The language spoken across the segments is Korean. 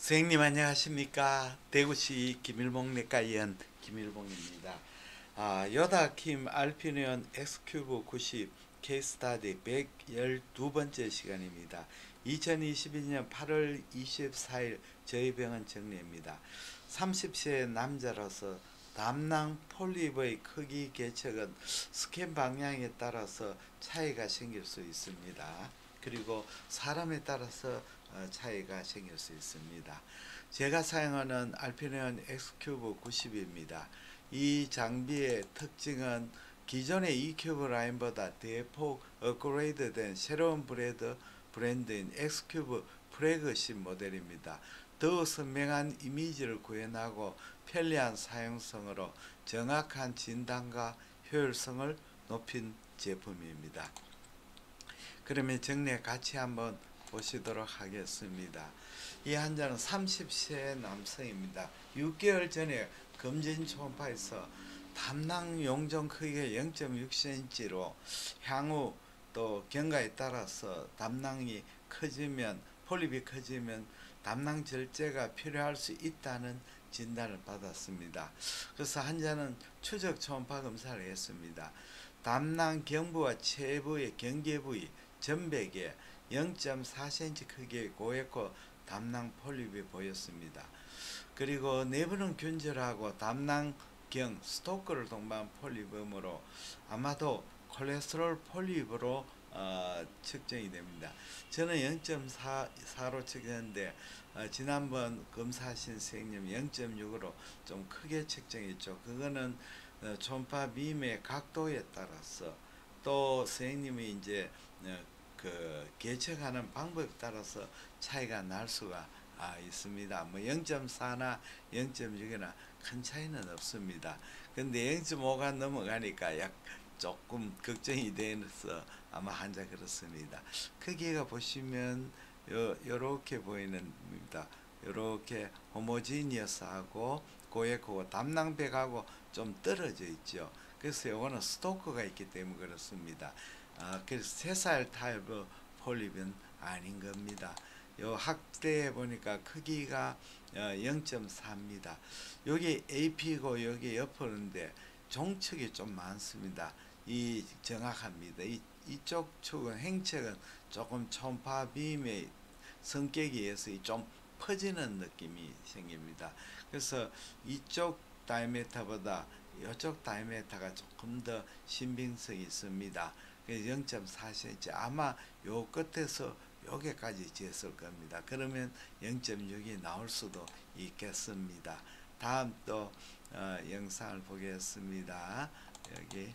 선생님 안녕하십니까? 대구시 김일봉내과의원 김일봉입니다. 요다킴 알피니언 엑스큐브 90 케이스스타디 112번째 시간입니다. 2022년 8월 24일 저희 병원 정리입니다. 30세 남자로서 담낭 폴립의 크기 개척은 스캔 방향에 따라서 차이가 생길 수 있습니다. 그리고 사람에 따라서 차이가 생길 수 있습니다. 제가 사용하는 알피니언 엑스큐브 90입니다. 이 장비의 특징은 기존의 E큐브 라인보다 대폭 업그레이드된 새로운 브랜드인 엑스큐브 플래그십 모델입니다. 더 선명한 이미지를 구현하고 편리한 사용성으로 정확한 진단과 효율성을 높인 제품입니다. 그러면 정례 같이 한번 보시도록 하겠습니다. 이 환자는 30세 남성입니다. 6개월 전에 검진 초음파에서 담낭 용종 크기가 0.6cm로 향후 또 경과에 따라서 담낭이 커지면 폴립이 커지면 담낭 절제가 필요할 수 있다는 진단을 받았습니다. 그래서 환자는 추적 초음파 검사를 했습니다. 담낭 경부와 체부의 경계 부위 전백에 0.4cm 크기의 고에코 담낭 폴립이 보였습니다. 그리고 내부는 균절하고 담낭경 스토크를 동반한 폴립이므로 아마도 콜레스테롤 폴립으로 측정이 됩니다. 저는 0.4로 측정했는데 지난번 검사하신 선생님 0.6으로 좀 크게 측정했죠. 그거는 초음파 빔의 각도에 따라서 또 선생님이 이제 그 개척하는 방법에 따라서 차이가 날 수가 있습니다. 뭐 0.4나 0.6이나 큰 차이는 없습니다. 근데 0.5가 넘어가니까 조금 걱정이 돼서 아마 환자 그렇습니다. 크기가 보시면 요렇게 보이는 겁니다. 요렇게 호모지니어스하고 고에코고 담낭백하고 좀 떨어져 있죠. 그래서 요거는 스토크가 있기 때문에 그렇습니다. 그래서 3살 타입의 폴립은 아닌 겁니다. 요 확대해 보니까 크기가 0.4입니다. 여기 AP고 여기 옆으로인데 종측이 좀 많습니다. 이 정확합니다. 이쪽 축은 행책은 조금 초음파 빔의 성격에 의해서 좀 퍼지는 느낌이 생깁니다. 그래서 이쪽 다이메타보다 이쪽 다이메타가 조금 더 신빙성이 있습니다. 0.4cm 아마 요 끝에서 여기까지 재었을 겁니다. 그러면 0.6이 나올 수도 있겠습니다. 다음 또 영상을 보겠습니다. 여기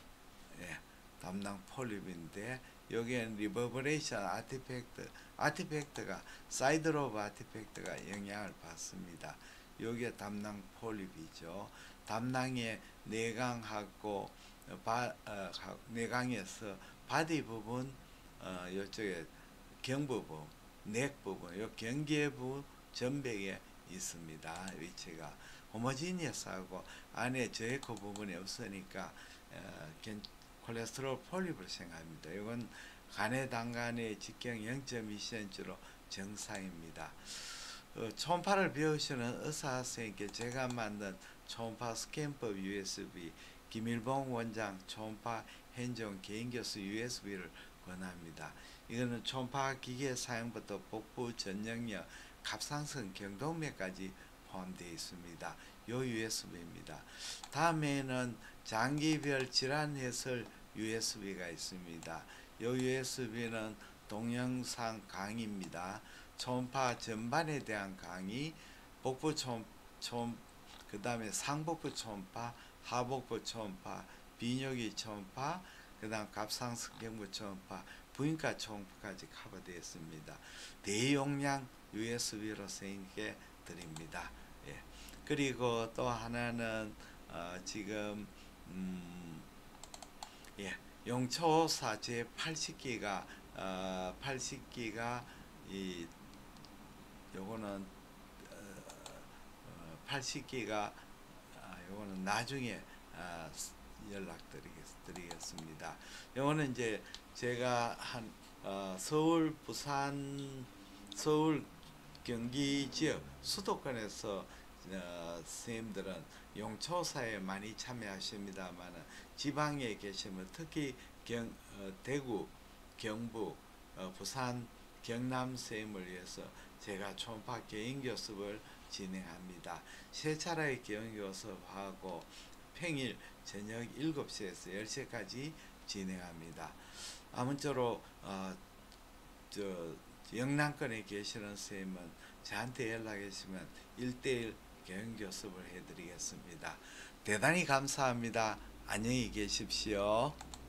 담낭 폴립인데 여기엔 리버브레이션 아티팩트가 사이드 로브 아티팩트가 영향을 받습니다. 여기에 담낭 폴립이죠. 담낭의 내강하고 내강에서 바디 부분 이쪽에 경부부 넥 부분 요 경계부 전백에 있습니다. 위치가 호모지니어스하고 안에 저에코 부분이 없으니까 콜레스테롤 폴립을 생각합니다. 이건 간의 당간의 직경 0.2cm로 정상입니다. 초음파를 배우시는 의사 선생님께 제가 만든 초음파 스캔법 USB 김일봉 원장 초음파 현종 개인교수 USB를 권합니다. 이거는 초음파 기계 사용부터 복부 전역력 갑상선 경동맥까지 포함되어 있습니다. 요 USB입니다. 다음에는 장기별 질환 해설 USB가 있습니다. 요 USB는 동영상 강의입니다. 초음파 전반에 대한 강의, 복부 그 다음에 상복부 초음파, 하복부 초음파, 비뇨기 초음파, 그 다음 갑상선 경부 초음파, 부인과 초음파까지 커버되어 있습니다. 대용량 USB로 선생님께 드립니다. 예. 그리고 또 하나는 지금 용초사 제 80기가 80기가 이 요거는 80기가 요거는 나중에 연락드리겠습니다. 요거는 이제 제가 한 서울 부산 서울 경기 지역 수도권에서 선생님들은 용초사에 많이 참여하십니다만 지방에 계시면 특히 대구, 경북, 부산, 경남 선생님을 위해서 제가 초음파 개인 교습을 진행합니다. 세 차례의 개인 교습하고 평일 저녁 7시에서 10시까지 진행합니다. 아무쪼록 영남권에 계시는 선생님은 저한테 연락해 주시면 1대1 개인 교습을 해드리겠습니다. 대단히 감사합니다. 안녕히 계십시오.